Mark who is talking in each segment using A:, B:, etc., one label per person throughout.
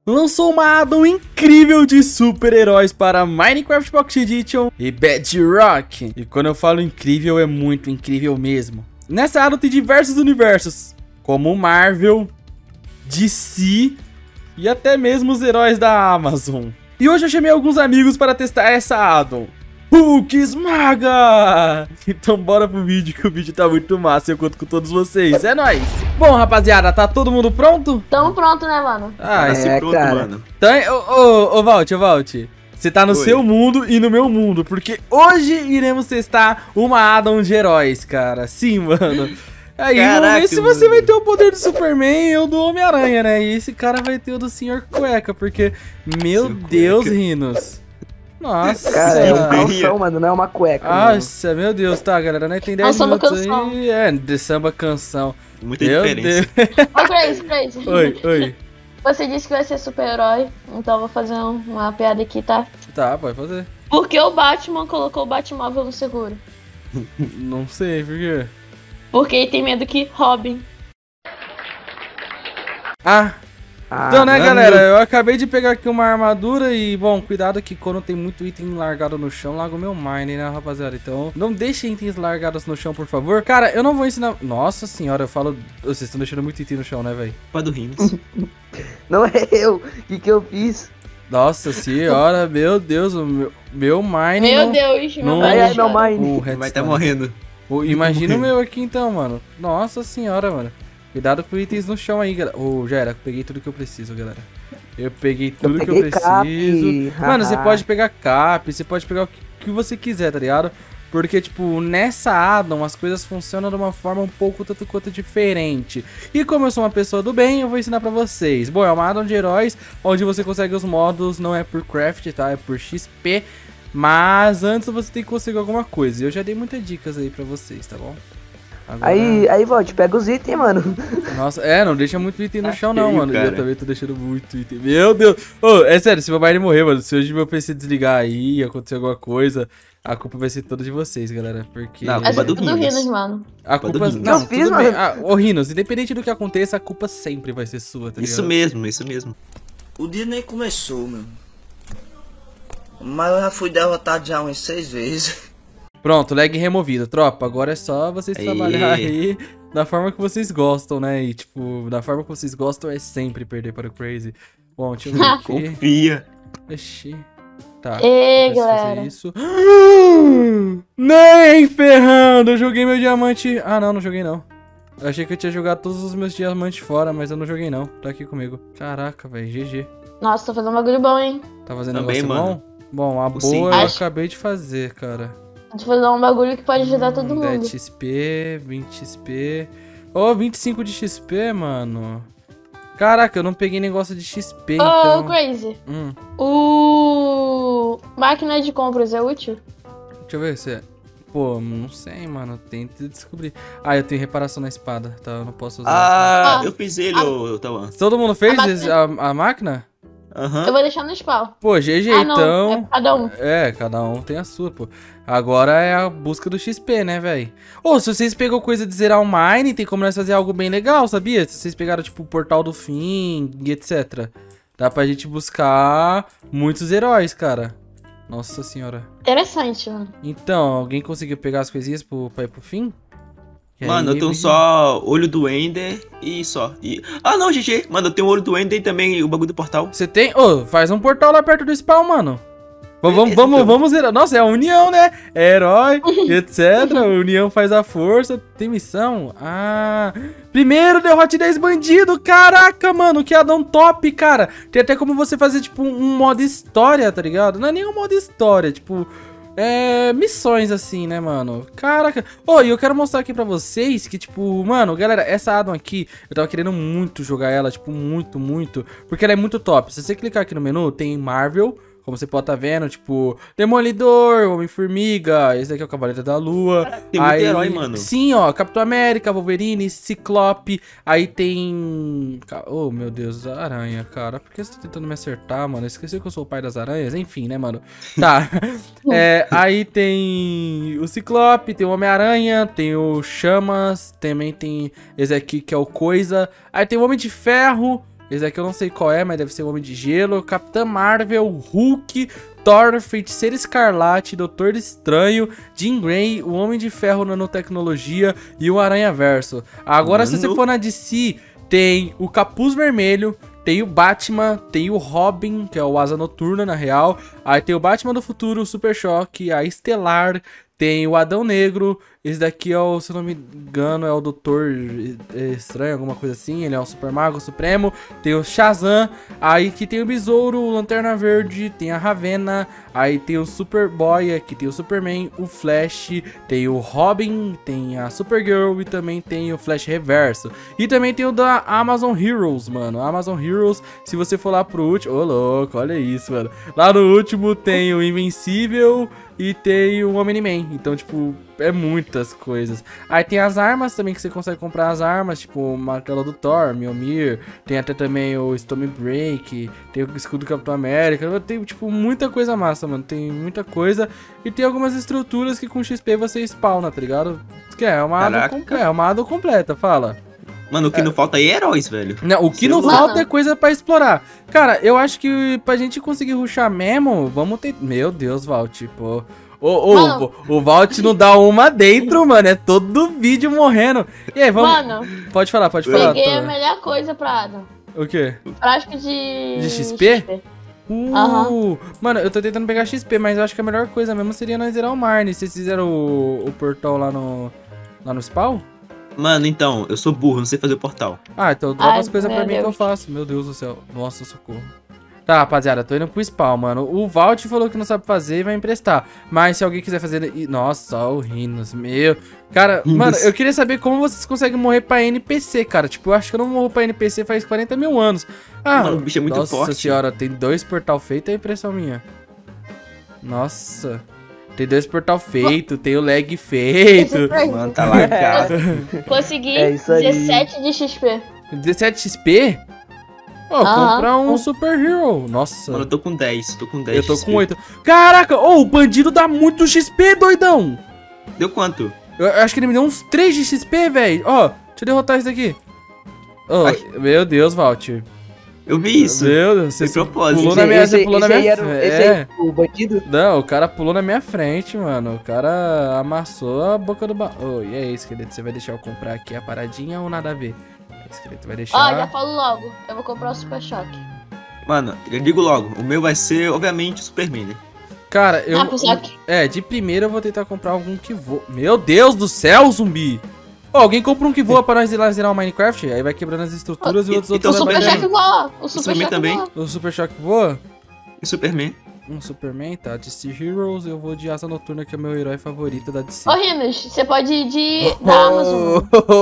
A: lançou uma addon incrível de super-heróis para Minecraft Pocket Edition e Bedrock. E quando eu falo incrível, é muito incrível mesmo. Nessa addon tem diversos universos, como Marvel, DC e até mesmo os heróis da Amazon. E hoje eu chamei alguns amigos para testar essa addon. Hulk esmaga! Então bora pro vídeo, que o vídeo tá muito massa e eu conto com todos vocês. É nóis! Bom, rapaziada, tá todo mundo pronto?
B: Tamo pronto, né, mano?
A: Ah,
C: Pronto,
D: cara.
C: mano.
A: então, ô Valt. Você tá no seu mundo e no meu mundo, porque hoje iremos testar uma addon de heróis, cara. Sim, mano. Aí, vamos ver se você vai ter o poder do Superman e o do Homem-Aranha, né? E esse cara vai ter o do Sr. Cueca, porque, meu Deus, Rinos. Nossa.
D: Cara, é um calção, mano, não é uma cueca.
A: Nossa, meu Deus, tá, galera, né? Tem 10
B: samba
A: minutos
B: canção.
A: aí. É, de samba canção.
C: Muita
A: Meu
C: diferença.
B: Ô, Crazy.
A: Oi.
B: Você disse que vai ser super-herói, então eu vou fazer uma piada aqui, tá?
A: Tá, pode fazer.
B: Por que o Batman colocou o Batmóvel no seguro?
A: Não sei, por quê?
B: Porque ele tem medo que roubem.
A: Então, né,
D: mano,
A: galera, eu acabei de pegar aqui uma armadura e, bom, cuidado que quando tem muito item largado no chão, larga o meu mine, né, rapaziada? Então, não deixem itens largados no chão, por favor. Cara, eu não vou ensinar... Nossa senhora, eu falo... Vocês estão deixando muito item no chão, né, velho?
C: Culpa do Rinos.
D: Não é eu. O que eu fiz?
A: Nossa senhora, meu Deus, o meu mine...
B: Meu
A: não...
B: Deus,
A: não-
B: meu
D: Ai,
B: Deus.
D: meu mine.
A: O
C: Vai
A: redstone.
C: estar morrendo.
A: Imagina o meu aqui, então, mano. Nossa senhora, mano. Cuidado com itens no chão aí, galera. Já era, peguei tudo que eu preciso, galera. Eu peguei tudo que eu
D: peguei
A: preciso.
D: cap,
A: Mano, você
D: haha.
A: pode pegar cap, você pode pegar o que você quiser, tá ligado? Porque, tipo, nessa addon as coisas funcionam de uma forma um pouco tanto quanto diferente. E como eu sou uma pessoa do bem, eu vou ensinar pra vocês. Bom, é uma addon de heróis, onde você consegue os modos, não é por craft, tá? É por XP. Mas antes você tem que conseguir alguma coisa. E eu já dei muitas dicas aí pra vocês, tá bom? Agora...
D: Aí, Volte, pega os itens, mano.
A: Nossa, não deixa muito item no chão não,
C: feio,
A: mano.
C: cara.
A: Eu também tô deixando muito item. Meu Deus. Ô, é sério, se meu pai morrer, mano, se hoje meu PC desligar aí, acontecer alguma coisa, a culpa vai ser toda de vocês, galera. Porque...
C: Não,
B: É
C: culpa do
B: tudo
C: Rinos.
B: Rinos, mano.
A: a
C: culpa
A: culpa...
C: do Rinos.
A: Não,
D: Eu fiz,
A: tudo bem.
D: mano.
A: Ô, Rinos, independente do que aconteça, a culpa sempre vai ser sua, tá ligado?
C: Isso mesmo.
E: O dia nem começou, meu. Mas eu já fui derrotado já umas 6 vezes.
A: Pronto, lag removido, tropa. Agora é só vocês
C: Aê.
A: trabalharem aí da forma que vocês gostam, né? E, tipo, da forma que vocês gostam é sempre perder para o Crazy. Bom, deixa eu ver aqui.
C: Confia.
A: Ixi. Tá.
B: Ei,
A: preciso fazer
B: galera.
A: isso. Nem ferrando! Eu joguei meu diamante. Ah, não joguei não. Eu achei que eu tinha jogado todos os meus diamantes fora, mas eu não joguei não. Tá aqui comigo. Caraca, velho. GG.
B: Nossa, tô fazendo um bagulho bom, hein?
A: Tá fazendo
C: Também,
A: negócio
C: mano.
A: bom? Bom, a
C: O
A: boa eu
B: Acho-
A: acabei de fazer, cara.
B: Tô fazendo um bagulho que pode ajudar todo
A: 10
B: mundo.
A: XP, 20 XP. Ô, 25 de XP, mano. Caraca, eu não peguei negócio de XP,
B: Ô,
A: então.
B: Crazy.
A: Hum,
B: O... Máquina de compras é útil?
A: deixa eu ver se é. Pô, não sei, mano. Tenta descobrir. Ah, eu tenho reparação na espada, tá? Eu não posso usar.
C: Ah,
B: Ah.
C: eu fiz ele, ô Tawan.
A: Todo mundo fez
B: máquina-
A: a máquina?
B: Eu
C: Aham.
B: vou deixar no spawn.
A: Pô, GG,
B: Ah, não.
A: então.
B: É cada um.
A: É, cada um tem a sua, pô. Agora é a busca do XP, né, velho? Ô, se vocês pegou coisa de zerar o Mine, tem como nós fazer algo bem legal, sabia? Se vocês pegaram, tipo, o Portal do Fim e etc. Dá pra gente buscar muitos heróis, cara. Nossa senhora.
B: Interessante, mano.
A: Então, alguém conseguiu pegar as coisinhas pra ir pro fim? E
C: Mano,
A: aí,
C: eu tenho só olho do Ender e só. Ah, não, GG. Mano, eu tenho olho do Ender e também o bagulho do portal.
A: Você tem? Ô, faz um portal lá perto do spawn, mano.
C: Beleza, então.
A: Vamos zerar. Nossa, é a união, né? É herói, etc. A união faz a força. Tem missão? Ah. Primeiro derrote 10 bandidos. Caraca, mano. Que addon top, cara. Tem até como você fazer, tipo, um modo história, tá ligado? Não é nem um modo história, tipo... missões assim, né, mano? Caraca. E eu quero mostrar aqui pra vocês que, tipo, mano, galera, essa addon aqui, eu tava querendo muito jogar ela, tipo, muito, porque ela é muito top. Se você clicar aqui no menu, tem Marvel, como você pode tá vendo, tipo, Demolidor, Homem-Formiga, esse daqui é o Cavaleiro da Lua.
C: Tem muito herói, mano.
A: Sim, ó, Capitão América, Wolverine, Ciclope, aí tem... Oh, meu Deus, aranha, cara. Por que você tá tentando me acertar, mano? Eu esqueci que eu sou o pai das aranhas, enfim, né, mano? Tá. Aí tem o Ciclope, tem o Homem-Aranha, tem o Chamas, também tem esse aqui que é o Coisa. Aí tem o Homem de Ferro, Esse daqui eu não sei qual é, mas deve ser o Homem de Gelo. Capitã Marvel, Hulk, Thor, Feiticeiro Escarlate, Doutor Estranho, Jean Grey, o Homem de Ferro Nanotecnologia e o Aranha-Verso. Agora, se você for na DC, tem o Capuz Vermelho, tem o Batman, tem o Robin, que é o Asa Noturna, na real. Aí tem o Batman do Futuro, o Super Choque, a Estelar, tem o Adão Negro. Esse daqui é o, se eu não me engano, é o Doutor Estranho, alguma coisa assim. Ele é o Super Mago Supremo. Tem o Shazam. Aí que tem o Besouro, o Lanterna Verde, tem a Ravena. Aí tem o Superboy, aqui tem o Superman, o Flash, tem o Robin, tem a Supergirl e também tem o Flash Reverso. E também tem o da Amazon Heroes, mano. Amazon Heroes, se você for lá pro último... Ô, louco, olha isso, mano. Lá no último tem o Invencível e tem o Omni-Man. Então, tipo, é muitas coisas. Aí tem as armas também, que você consegue comprar as armas, tipo o martelo do Thor, Mjolnir. Tem até também o Stormbreak, tem o escudo do Capitão América. Tem, tipo, muita coisa massa, mano. Tem muita coisa. E tem algumas estruturas que com XP você spawna, tá ligado? Que é uma ado completa, fala.
C: Mano, o que não falta aí é heróis, velho.
A: Não, o que não falta é coisa pra explorar. Cara, eu acho que pra gente conseguir rushar mesmo, vamos ter... Meu Deus, Valt, pô. O Valt não dá uma dentro, mano. É todo vídeo morrendo. E aí, vamos...
B: Mano,
A: pode falar.
B: peguei a melhor coisa pra Adam.
A: O quê?
B: Frasco de
A: XP? Mano, eu tô tentando pegar XP, mas eu acho que a melhor coisa mesmo seria nós zerar o Marne. Vocês fizeram o portal lá no spawn?
C: Mano, então, eu sou burro, não sei fazer o portal.
A: Ah, então dropa as coisas pra mim que eu faço. Meu Deus do céu. Nossa, socorro. Tá, rapaziada, tô indo pro spawn, mano. O Valt falou que não sabe fazer e vai emprestar. Mas se alguém quiser fazer... Nossa, ó, o Rhinos, meu... Cara, mano, eu queria saber como vocês conseguem morrer pra NPC, cara. Tipo, eu acho que eu não morro pra NPC faz 40 mil anos. Ah,
C: mano, o bicho é muito forte.
A: Nossa senhora, tem 2 portal feitos, é impressão minha. Nossa... Tem 2 portal feito, tem o lag feito.
C: Mano, tá lagado.
B: Consegui 17 de XP.
A: 17 XP? Ó, comprar um Super Hero. Nossa.
C: Mano, eu tô com 10.
A: Eu tô com 8. Caraca, o bandido dá muito XP, doidão.
C: Deu quanto?
A: Eu acho que ele me deu uns 3 de XP, velho. Ó, deixa eu derrotar isso daqui. Meu Deus, Valt.
C: Eu vi isso.
A: Meu Deus, você pulou na minha frente.
D: Esse aí era o bandido?
A: Não, o cara pulou na minha frente, mano. O cara amassou a boca do baú. E aí, esqueleto, você vai deixar eu comprar aqui a paradinha ou nada a ver? Esqueleto vai deixar...
B: Já falo logo. Eu vou comprar o Super Choque.
C: Mano, eu digo logo. O meu vai ser, obviamente, o Superman, né?
A: Cara, eu... de primeiro eu vou tentar comprar algum que voa. Meu Deus do céu, zumbi! Alguém compra um que voa pra nós ir lá zerar o Minecraft, aí vai quebrando as estruturas e outros
B: o Super Choque voa.
C: O Superman também.
A: O Super Choque voa?
C: E Superman?
A: Um Superman, tá. DC Heroes, eu vou de Asa Noturna, que é o meu herói favorito da DC.
B: Ô, Rhinos, você pode ir da Amazon.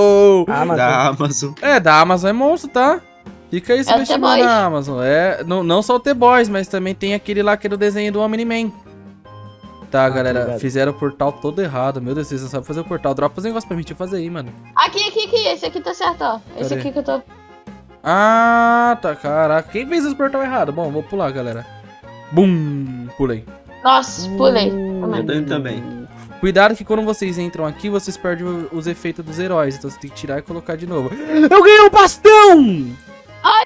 C: Da Amazon.
A: Da Amazon é monstro, tá? Fica aí subestimando a Amazon. Não só o T-Boys, mas também tem aquele lá que é do desenho do Omni-Man. Tá, galera, fizeram o portal todo errado. Meu Deus, vocês não sabem fazer o portal. Dropa os negócios pra mim, deixa eu fazer aí, mano.
B: Aqui. Esse aqui tá certo, ó. Esse aqui que eu tô...
A: Ah, tá, caraca. Quem fez os portal errado? Bom, vou pular, galera. Bum, pulei.
B: Nossa, pulei.
C: Eu tô indo também.
A: Cuidado que quando vocês entram aqui, vocês perdem os efeitos dos heróis. Então você tem que tirar e colocar de novo. Eu ganhei um bastão!
B: Ai.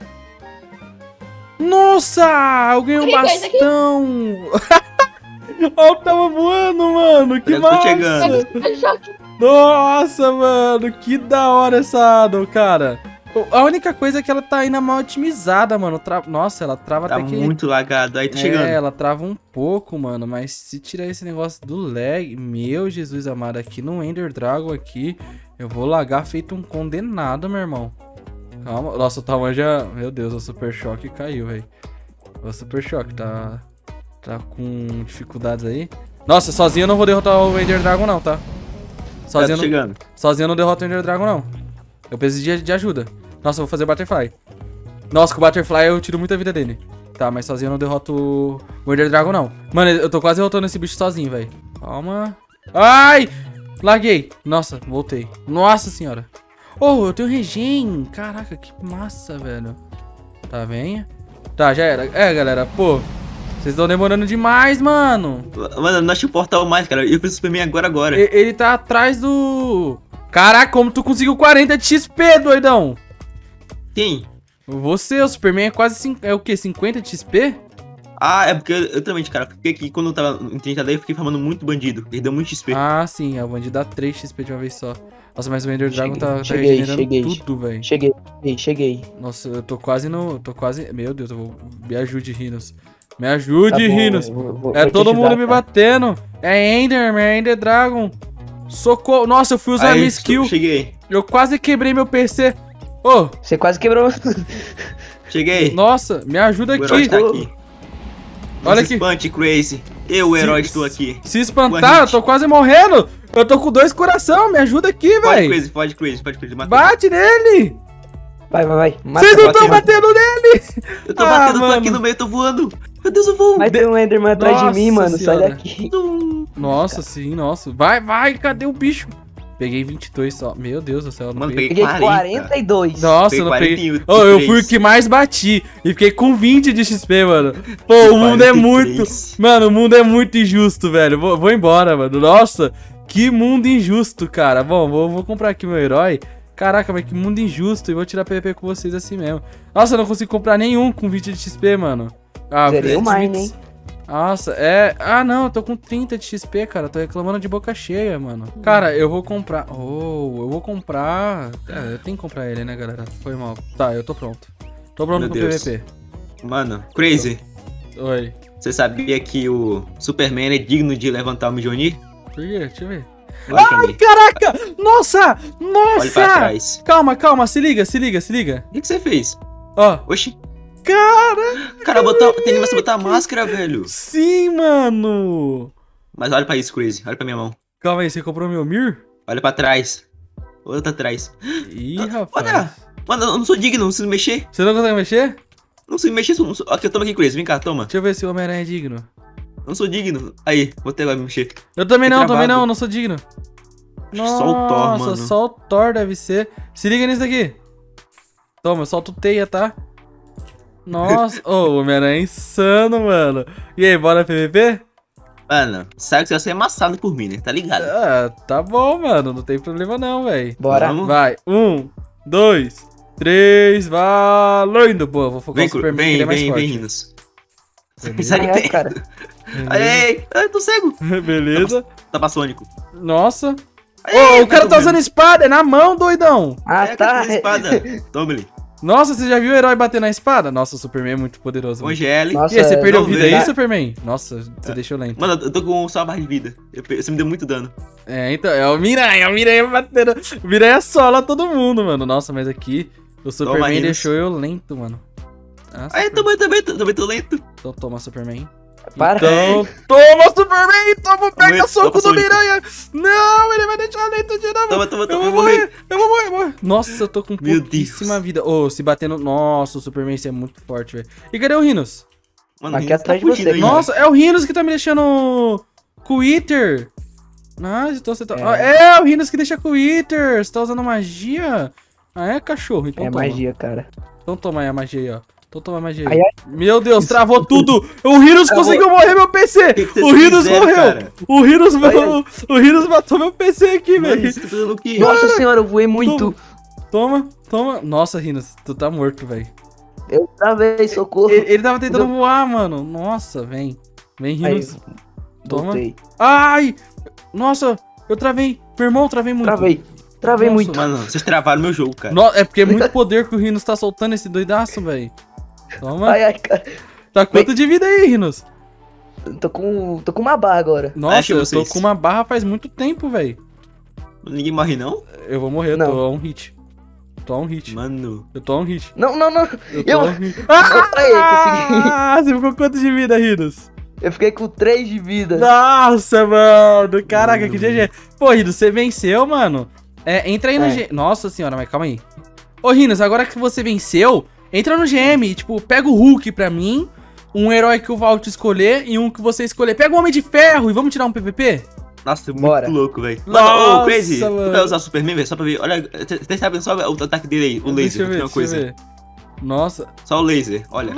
A: Nossa, eu ganhei um bastão! Ó, tava voando, mano. Que massa.
C: Tô chegando.
A: Nossa, mano. Que da hora essa Adam, cara. A única coisa é que ela tá ainda mal otimizada, mano. Nossa, ela trava até que...
C: Tá muito lagado. Aí tá chegando.
A: Ela trava um pouco, mano. Mas se tirar esse negócio do lag... Meu Jesus amado, aqui no Ender Dragon aqui... Eu vou lagar feito um condenado, meu irmão. Calma. Nossa, o tamanho já... Meu Deus, o Super Choque caiu, velho. O Super Choque tá com dificuldades aí. Nossa, sozinho eu não vou derrotar o Ender Dragon não, tá? Sozinho eu não derroto o Ender Dragon não. Eu preciso de ajuda. Nossa, eu vou fazer o Butterfly. Nossa, com o Butterfly eu tiro muita vida dele. Tá, mas sozinho eu não derroto o Ender Dragon não. Mano, eu tô quase derrotando esse bicho sozinho, velho. Calma. Ai! Laguei. Nossa, voltei. Nossa senhora. Oh, eu tenho regen. Caraca, que massa, velho. Tá, venha. Tá, já era. Galera, pô. Vocês estão demorando demais, mano.
C: Mano, não achei o portal mais, cara. Eu fiz o Superman agora.
A: Ele tá atrás do... Caraca, como tu conseguiu 40 de XP, doidão?
C: Quem?
A: Você, o Superman é quase é o quê? 50 de XP?
C: Ah, é porque eu também, cara. Porque aqui, quando eu tava em 30 daí, eu fiquei farmando muito bandido. Perdeu muito XP.
A: Ah, sim, o bandido dá 3 XP de uma vez só. Nossa, mas o Ender Dragon tá
D: cheguei,
A: regenerando tudo, velho.
D: Cheguei.
A: Nossa, eu tô quase no... Meu Deus, me ajude, Rhinos. Me ajude,
D: Tá bom,
A: Rhinos.
D: vou
A: É
D: te
A: todo
D: ajudar,
A: mundo me
D: cara.
A: batendo. É Enderman, é Ender Dragon. Socorro. Nossa, eu fui usar minha skill.
C: Cheguei.
A: Eu quase quebrei meu PC. Ô,
D: Você quase quebrou.
C: Cheguei.
A: nossa, me ajuda
C: O herói
A: aqui.
C: está aqui.
A: Olha
C: Olha
A: aqui.
C: Espante, Crazy. Eu, o herói, estou aqui.
A: Se espantar, eu tô quase morrendo. Eu tô com 2 coração, me ajuda aqui,
C: Pode,
A: velho.
C: Crazy, pode, Crazy. Mata.
A: Bate nele.
D: Vai. Mata,
A: Vocês não
C: bate,
A: estão
C: mata.
A: batendo nele.
C: Eu tô
A: Ah,
C: batendo, tô aqui
A: mano.
C: no meio, tô voando. Meu Deus, eu vou.
D: Vai ter um Enderman atrás de mim,
A: Nossa
D: mano.
A: senhora.
D: Sai daqui.
A: Nossa, sim, nossa. Vai, cadê o bicho? Peguei 22 só. Meu Deus do céu, eu não
C: Mano,
A: peguei.
C: peguei
D: Peguei
C: 40.
D: 42.
A: Nossa,
C: Peguei
A: eu não peguei.
C: 41,
A: Oh, eu fui o que mais bati. E fiquei com 20 de XP, mano. Pô, o mundo é
C: 43.
A: muito. Mano, o mundo é muito injusto, velho. Vou embora, mano. Nossa, que mundo injusto, cara. Bom, vou comprar aqui meu herói. Caraca, mas que mundo injusto. E vou tirar PVP com vocês assim mesmo. Nossa, eu não consigo comprar nenhum com 20 de XP, mano. Ah,
D: Zerei
A: eu
D: o
A: preciso de
D: Mine,
A: 20. Nossa, é... Ah, não, eu tô com 30 de XP, cara. Tô reclamando de boca cheia, mano. Cara, eu vou comprar... eu vou comprar... É, eu tenho que comprar ele, né, galera? Foi mal. Tá, eu tô pronto. Tô pronto
C: Meu
A: com o
C: Deus.
A: PVP.
C: Mano, Crazy.
A: Oi.
C: Você sabia que o Superman é digno de levantar o Mjolnir?
A: Por quê? Deixa eu ver.
C: Olha pra mim.
A: Caraca! Nossa!
C: Olha pra
A: Nossa!
C: trás.
A: Calma, se liga.
C: O que você fez?
A: Ó.
C: Oxi.
A: Cara!
C: Cara, tem animação de botar a máscara, velho.
A: Sim, mano!
C: Mas olha pra isso, Crazy. Olha pra minha mão.
A: Calma aí, você comprou meu Mir?
C: Olha pra trás. Outra atrás.
A: Ih, rapaz.
C: Olha. Mano, eu não sou digno, não preciso mexer.
A: Você não consegue mexer?
C: Não sei mexer. Aqui, toma aqui, Crazy. Vem cá, toma.
A: Deixa eu ver se o Homem-Aranha é digno.
C: Não sou digno. Aí, vou até agora me mexer.
A: Eu também
C: Tô
A: não,
C: travado.
A: não sou digno.
C: Só o Thor, mano.
A: Só o Thor deve ser. Se liga nisso daqui. Toma, eu solto teia, tá? Nossa, ô, o Homem-Aranha é insano, mano. E aí, bora PVP?
C: Mano, sabe que você vai ser amassado por mim, né? Tá ligado?
A: Ah, tá bom, mano. Não tem problema não, velho.
D: Bora.
C: Vamos.
A: Vai, 1, 2, 3, valendo. Boa, eu vou focar
C: Vem,
A: no Superman, que ele é mais
C: vem,
A: forte.
C: Rinos.
A: Beleza.
C: Sai de
D: Ai,
C: perto.
D: cara.
C: Ai, tô cego.
A: Beleza.
C: Tapa Sônico.
A: Nossa.
C: Ai,
A: Ô, o cara
C: tô
A: tá
C: vendo.
A: usando espada, é na mão, doidão.
D: Ah,
C: É,
D: tá.
C: com a espada. Toma-lhe.
A: Nossa, você já viu o herói bater na espada? Nossa, o Superman é muito poderoso. mano.
C: Congele.
D: Nossa,
A: E aí, você perdeu
C: não,
A: vida
C: verdade.
A: aí, Superman? Nossa, você deixou lento.
C: Mano, eu tô com só a barra de vida. Você me deu muito dano.
A: É, então, é o Miranha batendo. O Miranha sola todo mundo, mano. Nossa, mas aqui o Superman
C: Rinos.
A: deixou eu lento, mano. Ah,
C: Aí, também tô lento.
A: Então toma, Superman.
D: Para.
A: Então, toma, Superman! Toma, pega
C: Toma,
A: soco do
C: Sônico.
A: Miranha! Não, ele vai deixar lento de novo.
C: Toma,
A: Eu vou
C: morrer.
A: morrer. Nossa, eu tô com
C: Meu
A: pouquíssima
C: Deus.
A: vida. Ô, se batendo... Nossa, o Superman, isso é muito forte, velho. E cadê o Rhinos?
C: Mano,
D: Aqui
C: Rinos
D: atrás de
C: fugindo
D: você,
C: aí.
A: Nossa, é o Rhinos que tá me deixando com o Wither. Nossa, então você tá...
D: É.
A: É o Rhinos que deixa com o Wither. Você tá usando magia? Ah, é, cachorro? Então
D: É
A: toma.
D: magia, cara.
A: Então toma aí a magia aí, ó. Então toma a magia aí.
D: Ai, ai.
A: Meu Deus, travou tudo. O Rhinos
D: Travou.
A: conseguiu morrer meu PC.
C: que vocês
A: O Rhinos
C: fizeram,
A: morreu.
C: cara?
A: O Rhinos,
D: Ai,
A: o Rhinos matou meu PC aqui,
C: Mano,
A: velho.
C: você tá fazendo o quê?
D: Nossa senhora, eu voei muito.
A: Toma. Nossa, Rhinos, tu tá morto, velho.
D: Eu travei, socorro.
A: Ele tava tentando voar, mano. Nossa, vem. Vem,
D: Aí,
A: Rhinos. Toma.
D: voltei.
A: Ai! Nossa, eu travei. Meu irmão, travei muito.
D: Travei
A: Nossa,
D: muito.
C: Mano, vocês travaram meu jogo, cara.
A: É porque é muito poder que o Rhinos tá soltando esse doidaço, velho. Toma.
D: Ai, cara.
A: Tá quanto de vida aí, Rhinos?
D: Tô com uma barra agora.
A: Nossa,
C: Acho
A: eu tô
C: vocês.
A: com uma barra faz muito tempo, velho.
C: Ninguém morre, não?
A: Eu vou morrer, eu
D: Não.
A: tô a um hit. Tô a um hit.
C: Mano.
A: Eu tô a um hit.
D: Não.
A: Eu tô a um hit.
D: Aí, consegui.
A: Ah, você ficou quanto de vida, Rhinos?
D: Eu fiquei com 3 de vida.
A: Nossa, mano. Caraca, que GG. Pô, Rhinos, você venceu, mano. Entra aí no
D: É.
A: GM. Nossa senhora, mas calma aí. Ô, Rhinos, agora que você venceu, entra no GM e, tipo, pega o Hulk pra mim, um herói que o Valt escolher e um que você escolher. Pega o Homem de Ferro e vamos tirar um PVP?
C: Nossa, é muito
D: Bora.
C: louco, velho.
A: Nossa,
C: Mano, ô, Crazy,
A: mano.
C: tu vai usar o Superman, velho? Só pra ver. Olha, vocês sabem só o ataque dele aí, o
A: Deixa eu
C: laser,
A: ver,
C: uma
A: deixa
C: coisa.
A: eu ver. Nossa.
C: Só o laser, olha.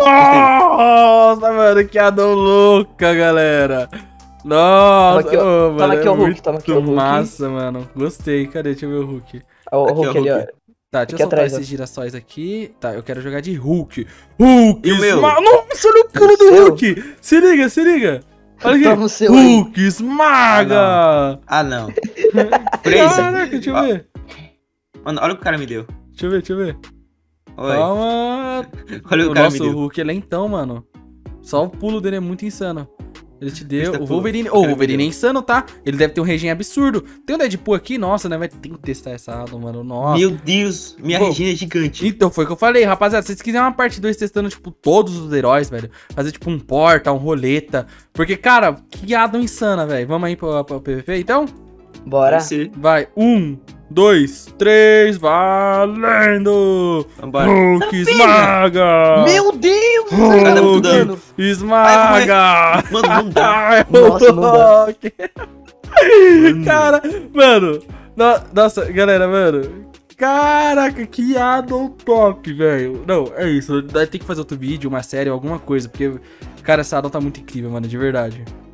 A: Nossa, mano, que adão louca, galera. Nossa,
D: Toma aqui, ó.
A: ô,
D: Toma
A: mano,
D: aqui, ó,
A: é
D: o Hulk,
A: muito
D: toma aqui, ó, o Hulk.
A: massa, mano. Gostei. Cadê? Deixa eu ver o Hulk.
D: Ó, o
C: Aqui, ó,
D: Hulk ali, ó.
C: Hulk.
A: Tá, deixa eu
D: Aqui
A: soltar
D: atrás,
A: esses
D: ó.
A: girassóis aqui. Tá, eu quero jogar de Hulk. Hulk,
C: E o meu?
A: Nossa, olha o pulo do
D: seu?
A: Hulk. Se liga, se liga. Olha
D: Toma o
A: aqui.
D: seu aí.
A: Hulk esmaga.
C: Ah, não. Crazy.
A: Caraca, deixa eu
C: Ó.
A: ver.
C: Mano, olha o que o cara me deu.
A: Deixa eu ver, deixa eu ver.
C: Oi.
A: Calma.
C: Olha o que o cara
A: Nossa,
C: me
A: o
C: deu.
A: Hulk é lentão, mano. Só o pulo dele é muito insano. Ele te deu.
C: Eita,
A: O
C: pula.
A: Wolverine.
C: O
A: Ô, o
C: cara me
A: Wolverine é
C: deu.
A: insano, tá? Ele deve ter um regen absurdo. Tem um Deadpool aqui? Nossa, né? Vai ter que testar essa arma, mano. Nossa.
C: Meu Deus, minha
A: Bom,
C: Regina é gigante.
A: Então, foi o que eu falei, rapaziada. Se vocês quiserem uma parte 2 testando, tipo, todos os heróis, velho. Fazer, tipo, um porta, um roleta. Porque, cara, que Adam insana, velho. Vamos aí pro PVP, então?
D: Bora.
C: Pode ser.
A: Vai. 1, 2, 3, valendo!
C: Vambora.
A: Hulk esmaga!
D: Meu Deus!
C: Tá dando
A: Hulk
C: dano.
A: esmaga!
C: Mano, não dá.
A: Ai,
D: Nossa, não dá.
A: Hulk. Cara, mano. Nossa, galera, mano. Caraca, que Adam top, velho. Não, é isso. Tem que fazer outro vídeo, uma série, alguma coisa. Porque, cara, essa Adam tá muito incrível, mano, de verdade.